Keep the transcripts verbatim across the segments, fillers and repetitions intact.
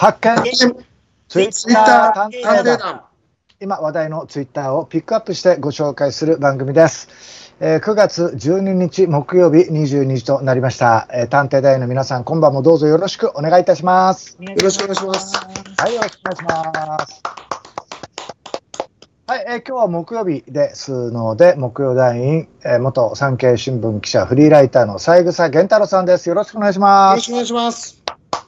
発見ツイッター探偵団。今話題のツイッターをピックアップしてご紹介する番組です。えー、くがつじゅうににち木曜日にじゅうにじとなりました。えー、探偵団の皆さん、今晩もどうぞよろしくお願いいたします。 よろしくお願いします。 はい、よろしくお願いします。はい、えー、今日は木曜日ですので、木曜団員、えー、元産経新聞記者、フリーライターの三枝源太郎さんです。よろしくお願いします。 よろしくお願いします。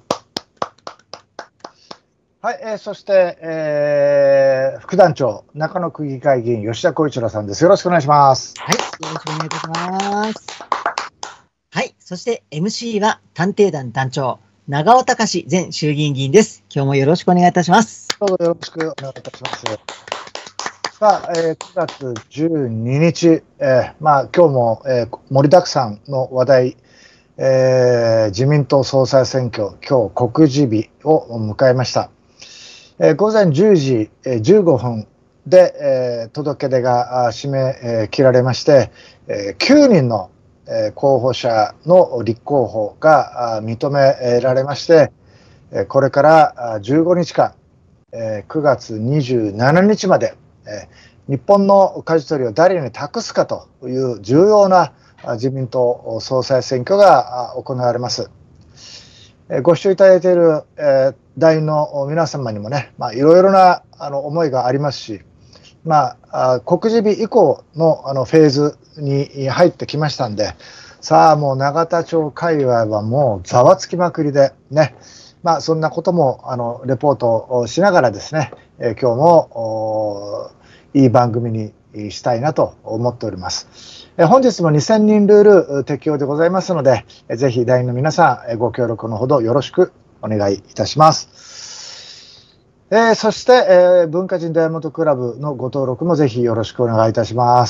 はい、えー、そして、えー、副団長、中野区議会議員、吉田浩一郎さんです。よろしくお願いします。 はい、よろしくお願いいたします。はい、そして エムシー は探偵団団長、長尾隆前衆議院議員です。今日もよろしくお願いいたします。 どうぞよろしくお願いいたします。さあ、えー、くがつじゅうににち、えー、まあ今日も、えー、盛りだくさんの話題、えー、自民党総裁選挙、今日告示日を迎えました。えー、午前じゅうじじゅうごふんで、えー、届け出が締め、えー、切られまして、えー、きゅうにんの、えー、候補者の立候補が認められまして、これからじゅうごにちかん、えー、くがつにじゅうしちにちまで、えー、日本の舵取りを誰に託すかという重要な自民党総裁選挙が行われます。ご視聴いただいている、えー、団員の皆様にもね、まあ、いろいろなあの思いがありますし、まあ、告示日以降のあのフェーズに入ってきましたんで、さあもう永田町界隈はもうざわつきまくりでね、まあ、そんなこともあのレポートをしながらですね、えー、今日もいい番組にしたいなと思っております。えー、本日もにせんにんルール適用でございますので、えー、ぜひ団員の皆さん、えー、ご協力のほどよろしくお願いいたします。えー、そして、えー、文化人ダイヤモンドクラブのご登録もぜひよろしくお願いいたします。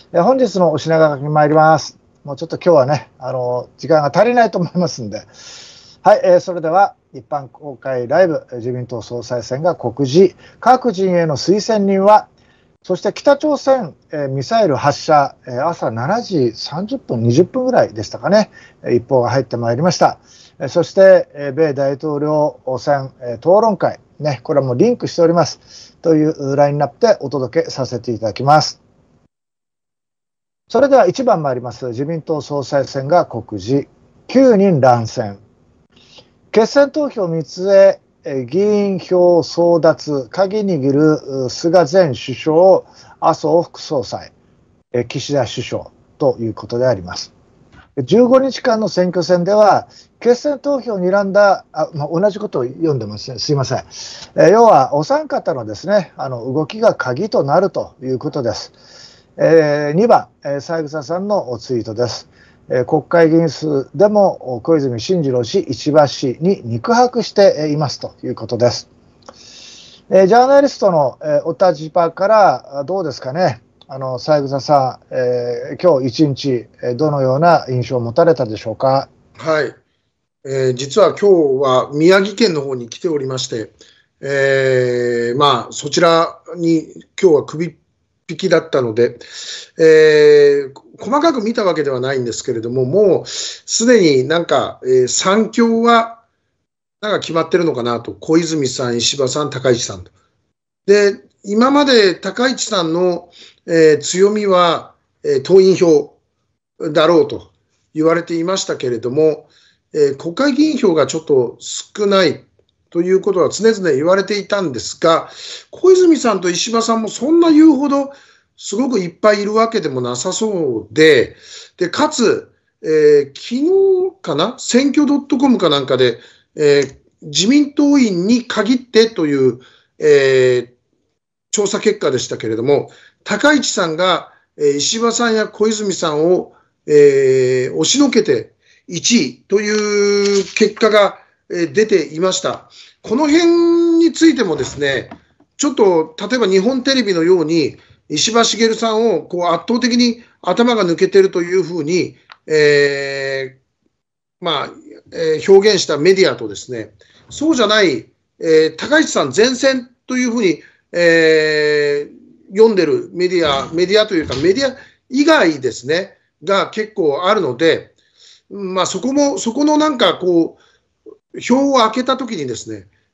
えー、本日のお品書きに参ります。もうちょっと今日はね、あの時間が足りないと思いますんで、はい、えー、それでは一般公開ライブ、自民党総裁選が告示、各陣営の推薦人は、そして北朝鮮、えー、ミサイル発射、えー、朝しちじさんじゅっぷん、にじゅっぷんぐらいでしたかね、一報が入ってまいりました。えー、そして、えー、米大統領選、えー、討論会、ね、これはもうリンクしておりますというラインナップでお届けさせていただきます。それではいちばん参ります。自民党総裁選が告示、きゅうにん乱戦。決選投票三つへ議員票争奪、鍵握る菅前首相、麻生副総裁、岸田首相ということであります。じゅうごにちかんの選挙戦では、決選投票を睨んだ、あ、まあ、同じことを読んでますね、すいません。え要は、お三方のですね、あの動きが鍵となるということです。えー、にばん、えー、三枝さんのツイートです。国会議員数でも小泉進次郎氏、石破氏に肉薄していますということです。ジャーナリストのお立場からどうですかね、あの三枝さん、えー、今日一日、どのような印象を持たれたでしょうか。 はい、えー、実は今日は宮城県の方に来ておりまして、えー、まあそちらに今日は首引きだったので、えー、細かく見たわけではないんですけれども、もうすでになんか、えー、三強はなんか決まってるのかなと、小泉さん、石破さん、高市さんと。で、今まで高市さんの、えー、強みは、えー、党員票だろうと言われていましたけれども、えー、国会議員票がちょっと少ないということは常々言われていたんですが、小泉さんと石破さんもそんな言うほどすごくいっぱいいるわけでもなさそうで、でかつ、えー、昨日かな、選挙 .com かなんかで、えー、自民党員に限ってという、えー、調査結果でしたけれども、高市さんが、えー、石破さんや小泉さんを、えー、押しのけていちいという結果が出ていました。この辺についてもですね、ちょっと例えば日本テレビのように石破茂さんをこう圧倒的に頭が抜けてるというふうに、えーまあえー、表現したメディアとですね、そうじゃない、えー、高市さん前線というふうに、えー、読んでるメディア、メディアというかメディア以外ですね、が結構あるので、まあそこも、そこのなんかこう、票を開けたときにですね、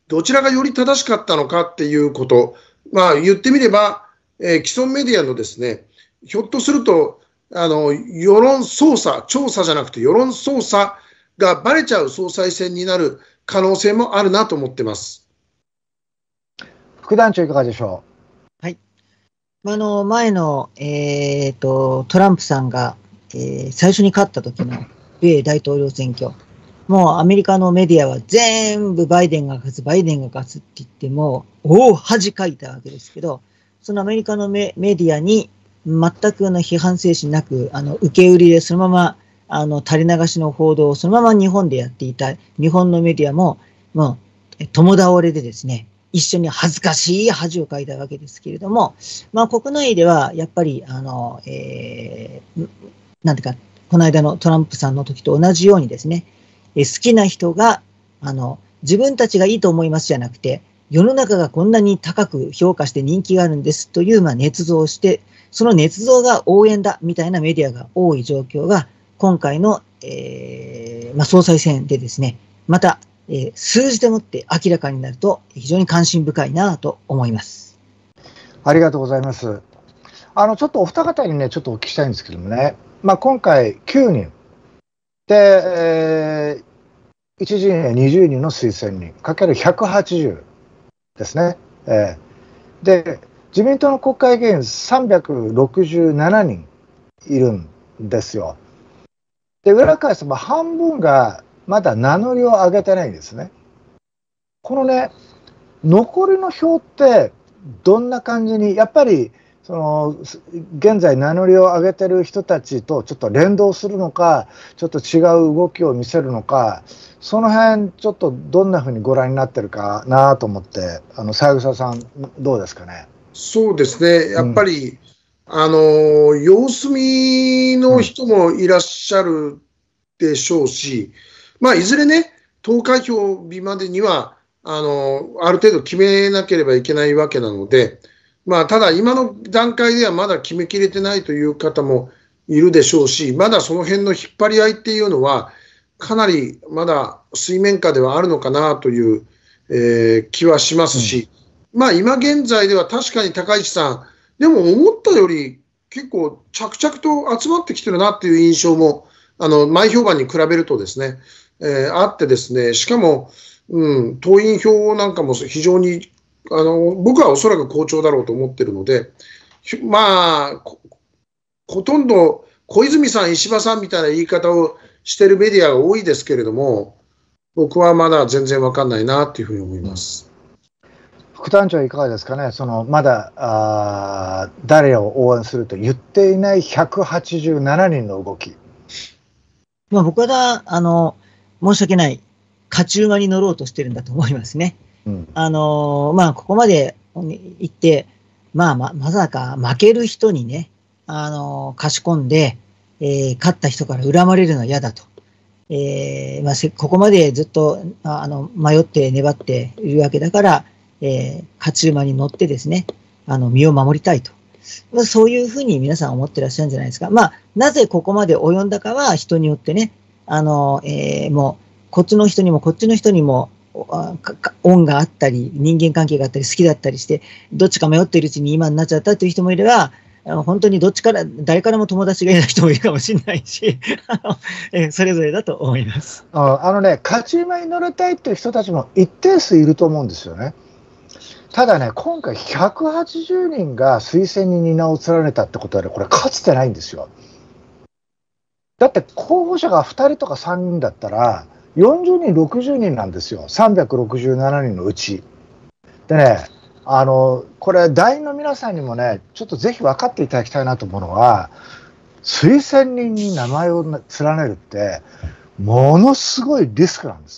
どちらがより正しかったのかっていうこと、まあ、言ってみれば、えー、既存メディアのですね、ひょっとすると、あの、世論操作、調査じゃなくて世論操作がバレちゃう総裁選になる可能性もあるなと思ってます。 副団長いかがでしょう。はい。あの、前の、えっと、トランプさんが、えー、最初に勝った時の米大統領選挙。もうアメリカのメディアは全部バイデンが勝つ、バイデンが勝つって言っても、大恥かいたわけですけど、そのアメリカのメ、メディアに全くの批判精神なく、あの、受け売りでそのまま、あの、垂れ流しの報道をそのまま日本でやっていた日本のメディアも、もう、共倒れでですね、一緒に恥ずかしい恥をかいたわけですけれども、まあ国内ではやっぱり、あの、えー、なんていうか、この間のトランプさんの時と同じようにですね、好きな人が、あの、自分たちがいいと思いますじゃなくて、世の中がこんなに高く評価して人気があるんですという、まあ、捏造をして、その捏造が応援だみたいなメディアが多い状況が、今回の、えーまあ、総裁選でですね、また、えー、数字でもって明らかになると、非常に関心深いなと思います。 ありがとうございます。あの、ちょっとお二方にね、ちょっとお聞きしたいんですけどもね、まあ、今回きゅうにん。で、えー、いち陣営にじゅうにんの推薦人、かけるひゃくはちじゅうですね。えー、で、自民党の国会議員さんびゃくろくじゅうななにんいるんですよ。で、裏返せば半分がまだ名乗りを上げてないんですね。このね、残りの票ってどんな感じに、やっぱり、その現在名乗りを上げてる人たちとちょっと連動するのか、ちょっと違う動きを見せるのか、その辺ちょっとどんなふうにご覧になってるかなと思って、あの三枝さんどうですかね。 そうですね、やっぱり、うん、あの様子見の人もいらっしゃるでしょうし、うん、まあいずれね、投開票日までにはあのある程度決めなければいけないわけなので。まあ、ただ、今の段階ではまだ決めきれてないという方もいるでしょうし、まだその辺の引っ張り合いっていうのは、かなりまだ水面下ではあるのかなという、えー、気はしますし、うん、まあ、今現在では確かに高市さん、でも思ったより結構着々と集まってきてるなっていう印象も、あの前評判に比べるとですね、えー、あってですね、しかも、うん、党員票なんかも非常にあの僕はおそらく好調だろうと思っているので、まあ、ほとんど小泉さん、石破さんみたいな言い方をしているメディアが多いですけれども、僕はまだ全然分かんないなというふうに思います。 副団長いかがですかね、そのまだあ誰を応援すると言っていないひゃくはちじゅうななにんの動き。 まあ、僕はあの申し訳ない、勝ち馬に乗ろうとしてるんだと思いますね。うん、あのまあ、ここまで行って、まあ、ま、まさか負ける人にね、あの貸し込んで、えー、勝った人から恨まれるのは嫌だと。えーまあ、ここまでずっとあの迷って粘っているわけだから、えー、勝ち馬に乗ってですね、あの身を守りたいと。まあ、そういうふうに皆さん思ってらっしゃるんじゃないですか。まあ、なぜここまで及んだかは人によってね、あの、えー、もう、こっちの人にもこっちの人にも、恩があったり、人間関係があったり、好きだったりして、どっちか迷っているうちに今になっちゃったという人もいれば、本当にどっちから、誰からも友達がいない人もいるかもしれないし、それぞれだと思います。 ああのね、勝ち馬に乗りたいという人たちも一定数いると思うんですよね。ただね、今回ひゃくはちじゅうにんが推薦人に名を連ねたってことは、ね、これかつてないんですよ。だって候補者がふたりとかさんにんだったら、よんじゅうにん、ろくじゅうにんなんですよ。さんびゃくろくじゅうななにんのうち。でね、あの、これ、団員の皆さんにもね、ちょっとぜひ分かっていただきたいなと思うのは、推薦人に名前を連ねるって、ものすごいリスクなんです。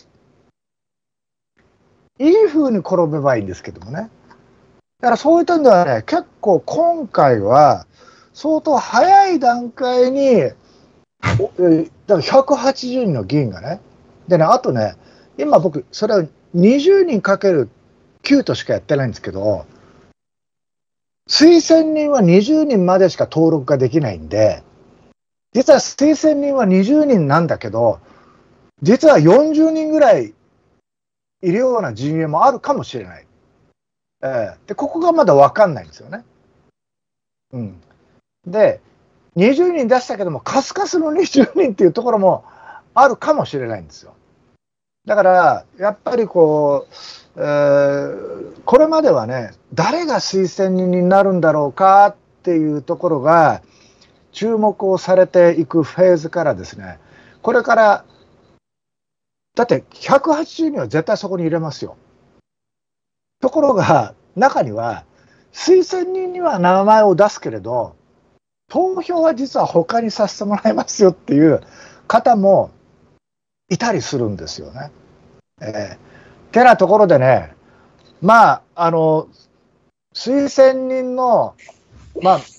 いい風に転べばいいんですけどもね。だからそういった点ではね、結構今回は、相当早い段階に、だからひゃくはちじゅうにんの議員がね、でね、あとね、今僕、それをにじゅうにんかけるきゅうとしかやってないんですけど、推薦人はにじゅうにんまでしか登録ができないんで、実は推薦人はにじゅうにんなんだけど、実はよんじゅうにんぐらいいるような陣営もあるかもしれない。えー、でここがまだ分かんないんですよね。うん、でにじゅうにん出したけどもカスカスのにじゅうにんっていうところもあるかもしれないんですよ。だからやっぱりこう、えー、これまではね誰が推薦人になるんだろうかっていうところが注目をされていくフェーズからですね、これからだってひゃくはちじゅうにんは絶対そこに入れますよ。ところが中には推薦人には名前を出すけれど投票は実は他にさせてもらいますよっていう方もいたりするんですよね。えー、てなところでね、まああの推薦人のまあ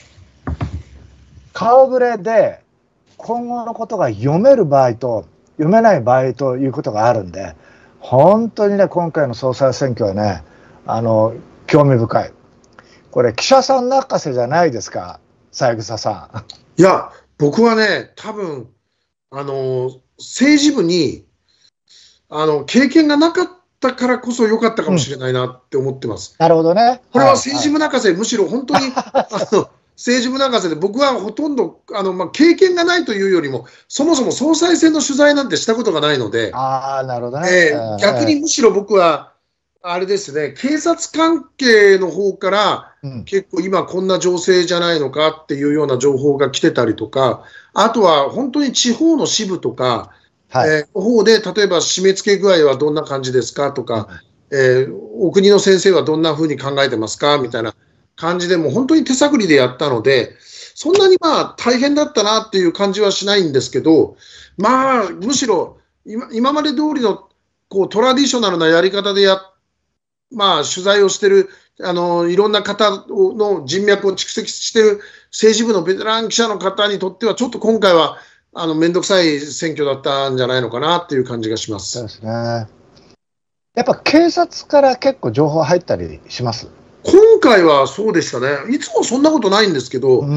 顔ぶれで今後のことが読める場合と読めない場合ということがあるんで、本当にね今回の総裁選挙はねあの興味深い。これ記者さん泣かせじゃないですか、三枝さん。いや僕はね多分あの政治部にあの経験がなかったからこそ良かったかもしれないなって思ってます。 うん、なるほどね。 これは政治部泣かせ、はいはい、むしろ本当にあの政治部泣かせで僕はほとんどあの、まあ、経験がないというよりもそもそも総裁選の取材なんてしたことがないので、 あなるほどね、 えー、逆にむしろ僕はあれですね、警察関係の方から、うん、結構今こんな情勢じゃないのかっていうような情報が来てたりとか、あとは本当に地方の支部とか、はい、えー、の方で例えば締め付け具合はどんな感じですかとか、うん、えー、お国の先生はどんな風に考えてますかみたいな感じでもう本当に手探りでやったので、そんなにまあ大変だったなっていう感じはしないんですけど、まあむしろ 今, 今まで通りのこうトラディショナルなやり方でやまあ取材をしてるあのいろんな方の人脈を蓄積している政治部のベテラン記者の方にとってはちょっと今回はあの面倒くさい選挙だったんじゃないのかなっていう感じがします。 そうですね。やっぱ警察から結構情報入ったりします？ 今回はそうでしたね。いつもそんなことないんですけど、うん、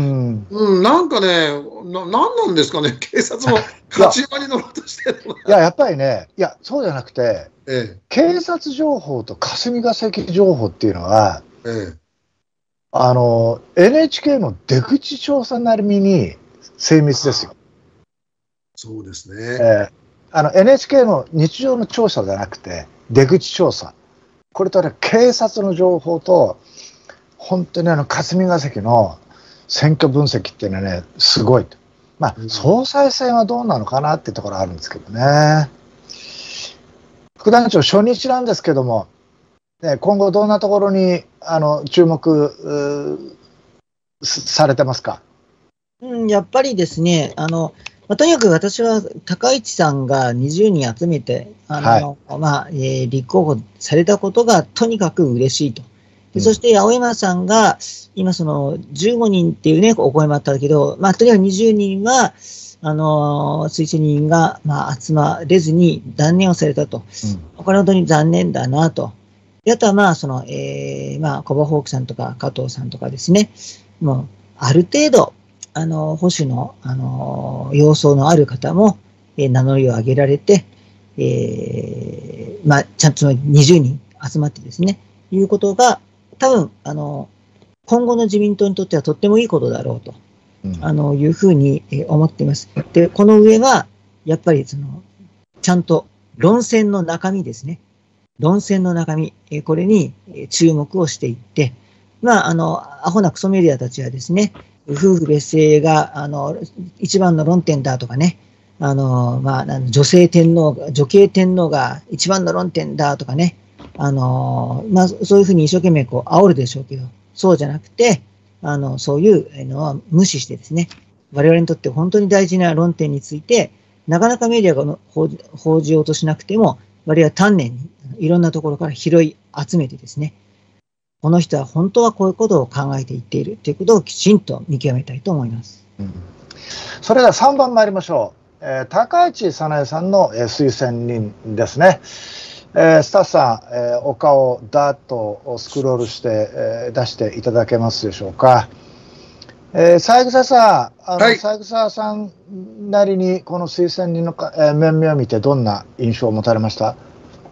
うん、なんかねな、なんなんですかね、警察も勝ち馬に乗ろうとしてるのかいや、やっぱりね、いや、そうじゃなくて、ええ、警察情報と霞が関情報っていうのは、ええ、あの エヌエイチケー の出口調査なりに精密ですよ。 そうですね、 えー、あの エヌエイチケー の日常の調査じゃなくて出口調査、これとね警察の情報と本当にあの霞が関の選挙分析っていうのはねすごい。まあ、うん、総裁選はどうなのかなっていうところあるんですけどね。副団長初日なんですけども、ね、今後どんなところにあの注目されてますか？ うん、やっぱりですね、あのまあ、とにかく私は高市さんがにじゅうにん集めて、あの、はい、まあえー、立候補されたことがとにかく嬉しいと。でそして青山さんが今そのじゅうごにんっていうねお声もあったけど、まあ、とにかくにじゅうにんはあの推薦人がまあ集まれずに断念をされたと、うん、これは本当に残念だなと。であとはまあその、えー、まあコバホークさんとか加藤さんとかですね、もうある程度あの保守の、あの様相のある方も、えー、名乗りを上げられて、えー、まあちゃんとにじゅうにん集まってですねいうことが多分あの今後の自民党にとってはとってもいいことだろうと、うん、あのいうふうに思っています。でこの上はやっぱりそのちゃんと論戦の中身ですね。論戦の中身、これに注目をしていって、まあ、あの、アホなクソメディアたちはですね、夫婦別姓が、あの、一番の論点だとかね、あの、まあ、女性天皇、女系天皇が一番の論点だとかね、あの、まあ、そういうふうに一生懸命こう、煽るでしょうけど、そうじゃなくて、あの、そういうのは無視してですね、我々にとって本当に大事な論点について、なかなかメディアが報じ、報じようとしなくても、我々は丹念にいろんなところから拾い集めてですね、この人は本当はこういうことを考えていっているということをきちんと見極めたいと思います。 うん、それではさんばん参りましょう。えー、高市早苗さんの、えー、推薦人ですね。えー、スタッフさん、えー、お顔ダーッとスクロールして、えー、出していただけますでしょうか。えー、三枝さん、あの、はい、三枝さんなりにこの推薦人のか、えー、面々を見てどんな印象を持たれました？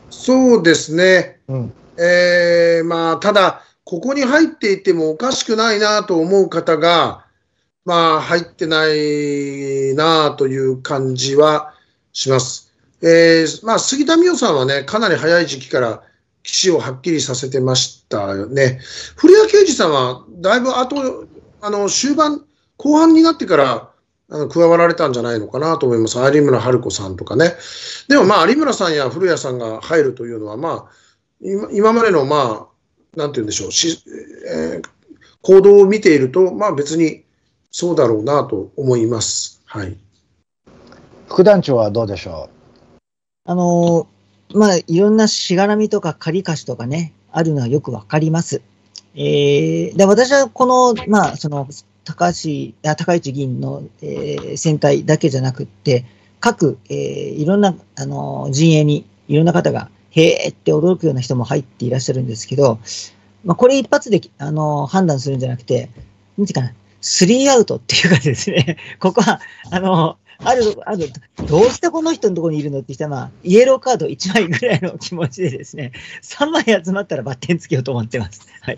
そうですね。 うん、 えー、まあ、ただ、ここに入っていてもおかしくないなと思う方が、まあ、入ってないなという感じはします。えー、まあ、杉田水脈さんはね、かなり早い時期から棋士をはっきりさせてましたよね。古谷圭司さんは、だいぶ後、あの、終盤、後半になってから、あの加わられたんじゃないのかなと思います。有村春子さんとかね。でもまあ、有村さんや古谷さんが入るというのは、まあ、今今までの、まあ、なんて言うんでしょう、しえー行動を見ていると、まあ別にそうだろうなと思います。はい。 副団長はどうでしょあのーまあ、いろんなしがらみとか借り貸しとかね、あるのはよくわかります。えー、で、私はこの、まあ、その、高橋、あ高市議員の、えー選対だけじゃなくって、各、えーいろんな、あのー陣営に、いろんな方が、へーって驚くような人も入っていらっしゃるんですけど、まあ、これ一発で、あのー判断するんじゃなくて、なんていうかな、スリーアウトっていうかですね、ここは、あのーある、ある、どうしてこの人のところにいるのって人は、まあ、イエローカードいちまいぐらいの気持ちでですね、さんまい集まったらバッテンつけようと思ってます。はい。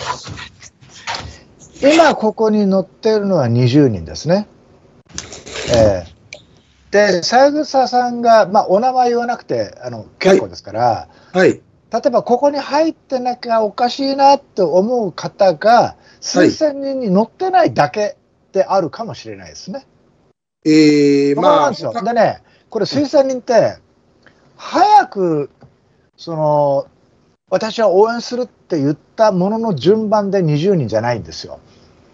う。今ここに載っているのはにじゅうにんですね。えー、で、三枝さんが、まあ、お名前言わなくてあの結構ですから、 はい。 例えばここに入ってなきゃおかしいなって思う方が、推薦人に載ってないだけであるかもしれないですね。 えー、 そうなまあ、 んですよ。でね、これ推薦人って、早く、その、私は応援するって言ったものの順番でにじゅうにんじゃないんですよ。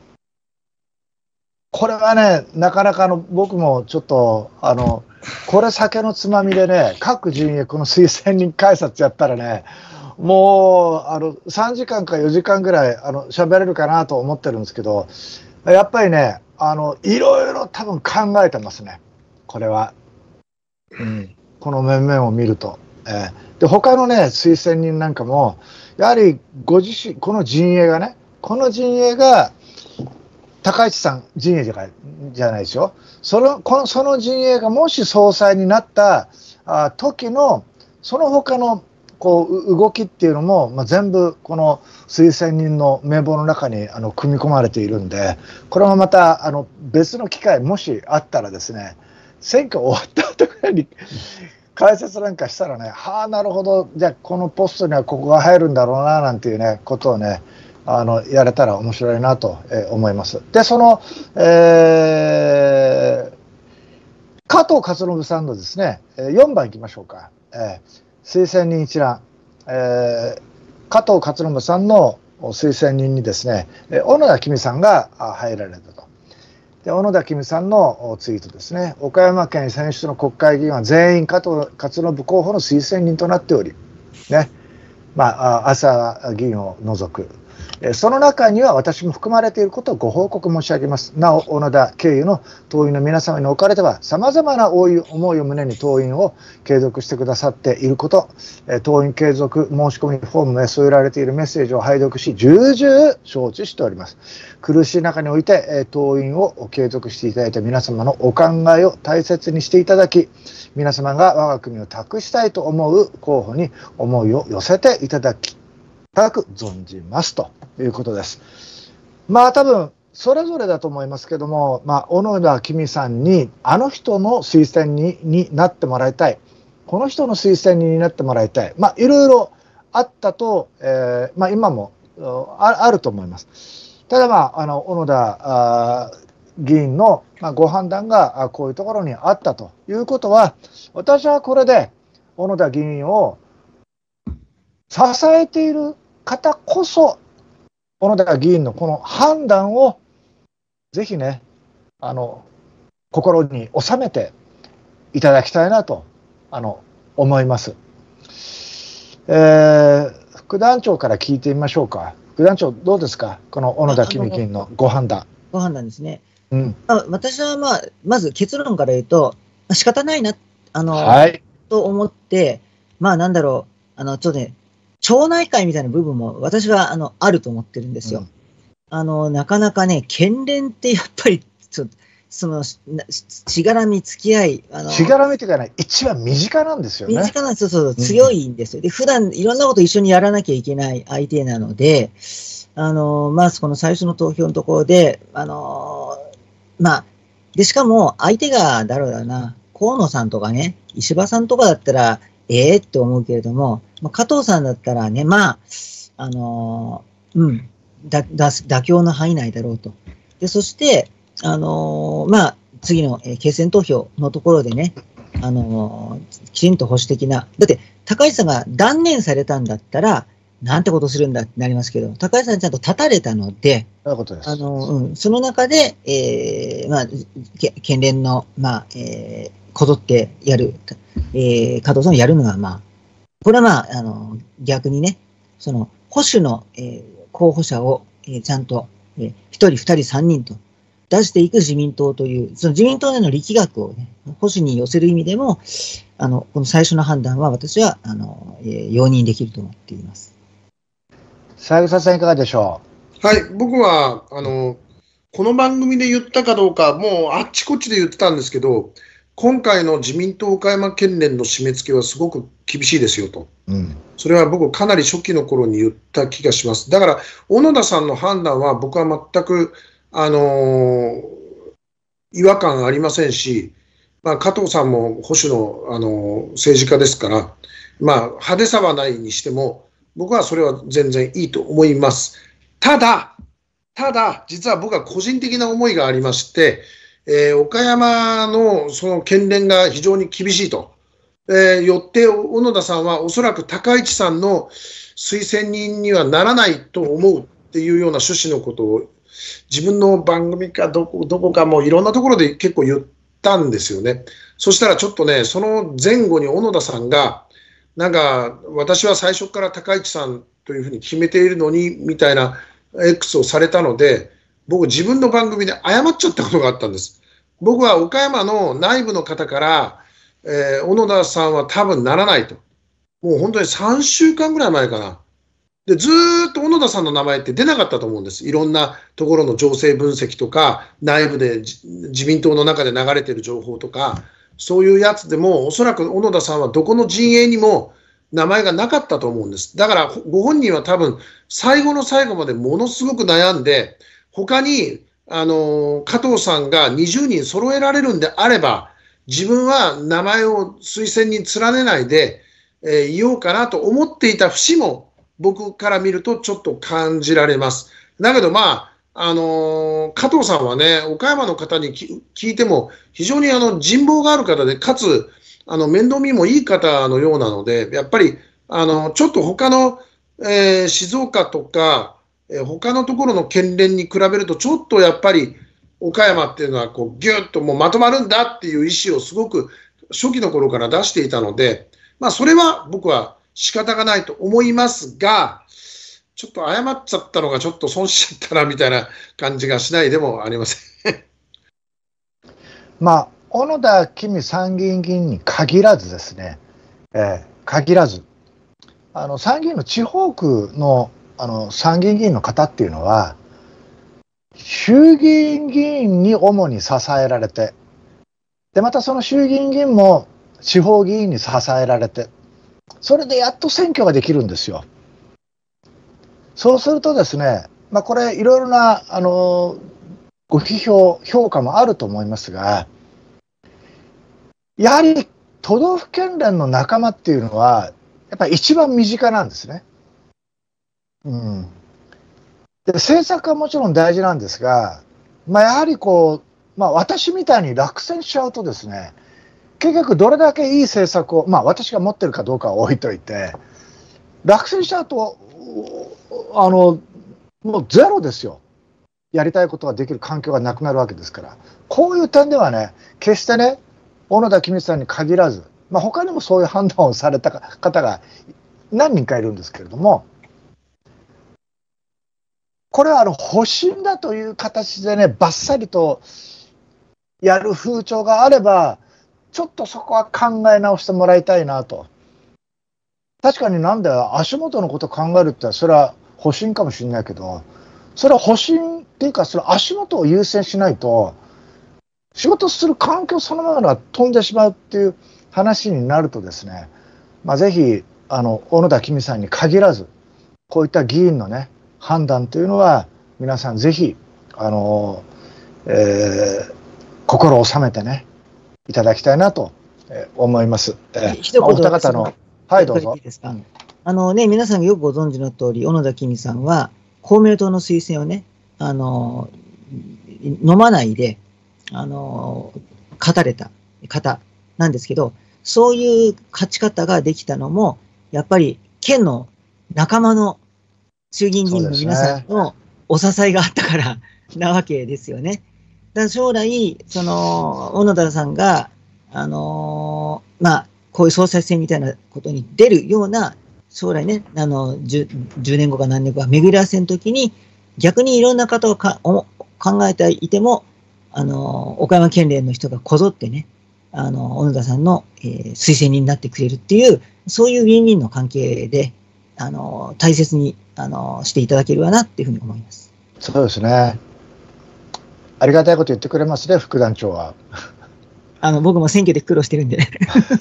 これはね、なかなかの僕もちょっと、あの、これ酒のつまみでね、各陣営この推薦人改札やったらね、もう、あの、さんじかんかよじかんぐらい、あの、喋れるかなと思ってるんですけど、やっぱりね、あの、いろいろ多分考えてますね。これは。うん。この面々を見ると。えー、で、他のね、推薦人なんかも、やはりご自身、この陣営がね、この陣営が、高市さん陣営じゃじゃないですよ。その、この、その陣営がもし総裁になったあ時の、その他の、こう、動きっていうのも、まあ、全部、この推薦人の名簿の中に、あの、組み込まれているんで、これもまた、あの、別の機会、もしあったらですね、選挙終わった後ぐらいに、解説なんかしたらね、はあ、なるほど、じゃあ、このポストにはここが入るんだろうな、なんていうね、ことをね、あのやれたら面白いなと思います。で、その、えー、加藤勝信さんのですね、よんばんいきましょうか。えー、推薦人一覧、えー、加藤勝信さんの推薦人にですね、小野田公さんが入られたと。で、小野田公さんのツイートですね。岡山県選出の国会議員は全員加藤勝信候補の推薦人となっており、ね、まあ、朝議員を除く。その中には私も含まれていることをご報告申し上げます。なお、小野田経由の党員の皆様におかれては、さまざまな思いを胸に党員を継続してくださっていること、党員継続申し込みフォームへ添えられているメッセージを拝読し、重々承知しております。苦しい中において、党員を継続していただいた皆様のお考えを大切にしていただき、皆様が我が国を託したいと思う候補に思いを寄せていただき、高く存じますということです。まあ多分それぞれだと思いますけども、まあ、小野田公さんにあの人の推薦人になってもらいたい、この人の推薦人になってもらいたい、まあいろいろあったと、えーまあ、今も あ, あると思います。ただまああの小野田議員のご判断がこういうところにあったということは、私はこれで小野田議員を支えている方こそ、小野田議員のこの判断をぜひね、あの心に収めていただきたいなとあの思います。えー、副団長から聞いてみましょうか。副団長、どうですか、この小野田公議員のご判断。 ご判断ですね。 うん、 あ私は、まあ、まず結論から言うと、仕方ないな、あの、 はい、 と思って、まあ、なんだろう、あの、ちょっとね、町内会みたいな部分も私はあのあると思ってるんですよ。うん、あのなかなかね、県連ってやっぱりちょっとその、ししがらみ付き合い、あの、 しがらみというかね、一番身近なんですよね。 身近なんですよ、そうそう、強いんですよ。で、普段いろんなこと一緒にやらなきゃいけない相手なので、あの、まずこの最初の投票のところで、あの、まあ、で、しかも相手が、だろうだな、河野さんとかね、石破さんとかだったら、ええって思うけれども、まあ、加藤さんだったらね、まあ、あの、うん、だ、だ、妥協の範囲内だろうと。で、そして、あのーまあ、次の、えー、決選投票のところでね、あのーきちんと保守的な、だって、高市さんが断念されたんだったら、なんてことするんだってなりますけど、高市さんちゃんと立たれたので、 そういうことです。 あのーうん、その中で、えー、まあ、け県連の、まあ、えー、こぞってやる、えー、加藤さんをやるのは、まあ、これはまあ、あのー逆にね、その、保守の、えー、候補者を、えー、ちゃんと、えー、ひとり、ふたり、さんにんと、出していく自民党という、その自民党での力学をね、保守に寄せる意味でも、あの、この最初の判断は私は、あの、えー、容認できると思っています。 三枝さんいかがでしょはい、僕は、あの、この番組で言ったかどうか、もうあっちこっちで言ってたんですけど、今回の自民党岡山県連の締め付けはすごく厳しいですよと。 う。うん。 それは僕かなり初期の頃に言った気がします。だから、小野田さんの判断は僕は全く、あのー違和感ありませんし、まあ、加藤さんも保守の、あのー政治家ですから、まあ、派手さはないにしても、僕はそれは全然いいと思います。ただ、ただ、実は僕は個人的な思いがありまして、えー岡山のその県連が非常に厳しいと。えーよって小野田さんはおそらく高市さんの推薦人にはならないと思うっていうような趣旨のことを自分の番組かどこどこかもいろんなところで結構言ったんですよね。そしたらちょっとね、その前後に小野田さんが、なんか私は最初から高市さんというふうに決めているのにみたいな X をされたので、僕自分の番組で謝っちゃったことがあったんです。僕は岡山の内部の方から、えー小野田さんは多分ならないと。もう本当にさんしゅうかんぐらい前かな。で、ずーっと小野田さんの名前って出なかったと思うんです。いろんなところの情勢分析とか、内部でじ自民党の中で流れてる情報とか、そういうやつでも、おそらく小野田さんはどこの陣営にも名前がなかったと思うんです。だから、ほご本人は多分、最後の最後までものすごく悩んで、他に、あのー加藤さんがにじゅうにん揃えられるんであれば、自分は名前を推薦に連ねないで、えーいようかなと思っていた節も、僕から見るとちょっと感じられます。だけどまあ、あのー加藤さんはね、岡山の方にき聞いても、非常にあの人望がある方で、かつ、あの面倒見もいい方のようなので、やっぱり、あの、ちょっと他の、えー静岡とか、えー他のところの県連に比べると、ちょっとやっぱり、岡山っていうのはこうギュッともうまとまるんだっていう意思をすごく初期の頃から出していたので、まあそれは僕は仕方がないと思いますが、ちょっと謝っちゃったのがちょっと損しちゃったなみたいな感じがしないでもありません。 まあ、小野田公参議院議員に限らずですね、えー限らず、あの参議院の地方区のあの参議院議員の方っていうのは、衆議院議員に主に支えられて、でまたその衆議院議員も地方議員に支えられて、それでやっと選挙ができるんですよ。そうするとですね、まあ、これ、いろいろなあのご批評、評価もあると思いますが、やはり都道府県連の仲間っていうのは、やっぱり一番身近なんですね。うん、で政策はもちろん大事なんですが、まあ、やはりこう、まあ、私みたいに落選しちゃうとですね、結局どれだけいい政策を、まあ、私が持ってるかどうかは置いといて、落選しちゃうと、あのもうゼロですよ。やりたいことができる環境がなくなるわけですから、こういう点ではね、決してね、小野田公さんに限らず、まあ、他にもそういう判断をされた方が何人かいるんですけれども、これはあの保身だという形でね、ばっさりとやる風潮があれば、ちょっとそこは考え直してもらいたいなと。確かになんだよ、足元のことを考えるって、それは保身かもしれないけど、それは保身っていうか、それ足元を優先しないと、 仕事する環境そのものが飛んでしまうっていう話になるとですね、まあ、ぜひあの小野田公美さんに限らず、こういった議員のね判断というのは皆さんぜひあの、えー、心を収めてねいただきたいなと思います。えー、 一言、 お二方の、はい、どうぞ。 いいですか。うん、あのね、皆さんがよくご存知の通り、小野田公美さんは公明党の推薦をね、あの飲まないで、あの勝たれた方なんですけど、そういう勝ち方ができたのも、やっぱり県の仲間の衆議院議員の皆さんのお支えがあったからなわけですよね。だから将来、その小野田さんが、あのー、まあ、こういう総裁選みたいなことに出るような、将来ね、あの 10, じゅうねんごか何年後か巡り合わせの時に、逆にいろんな方をかお考えていても、あのー、岡山県連の人がこぞってね、あの小野田さんの、えー、推薦人になってくれるっていう、そういうウィンウィンの関係で、あのー、大切に、あのー、していただけるわなっていうふうに思います。 そうですね。ありがたいこと言ってくれますね、副団長は。 あの僕も選挙で苦労してるんで。い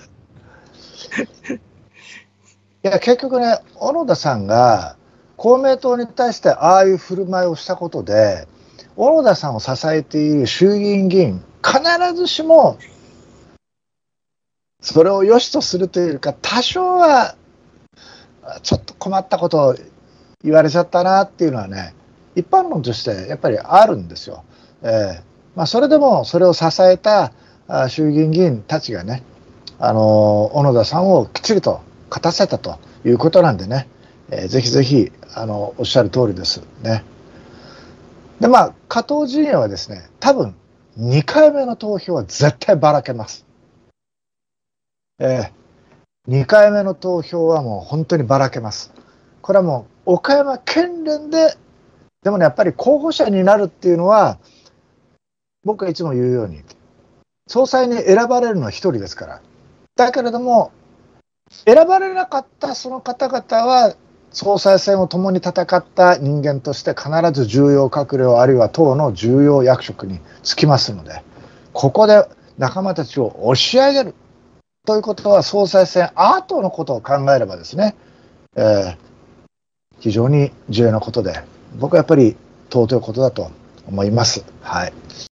や結局ね、小野田さんが公明党に対してああいう振る舞いをしたことで、小野田さんを支えている衆議院議員、必ずしもそれを良しとするというか、多少はちょっと困ったことを言われちゃったなっていうのはね、一般論としてやっぱりあるんですよ。えーまあ、それでもそれを支えた衆議院議員たちがね、あの小野田さんをきっちりと勝たせたということなんでね、えー、ぜひぜひあのおっしゃる通りですね。でまあ加藤陣営はですね、多分にかいめの投票は絶対ばらけます。えー、にかいめの投票はもう本当にばらけます。これはもう岡山県連で、でもねやっぱり候補者になるっていうのは、僕がいつも言うように、総裁に選ばれるのは一人ですから。だけれども、選ばれなかったその方々は、総裁選を共に戦った人間として必ず重要閣僚あるいは党の重要役職に就きますので、ここで仲間たちを押し上げるということは、総裁選後のことを考えればですね、えー、非常に重要なことで、僕はやっぱり尊いことだと思います。はい。